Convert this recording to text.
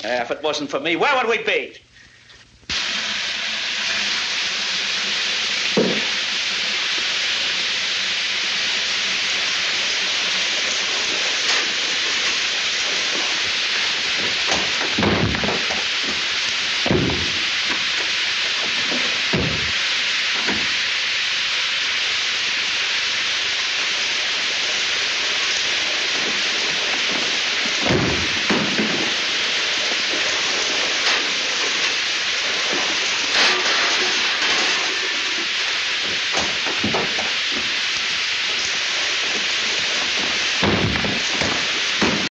If it wasn't for me, where would we be?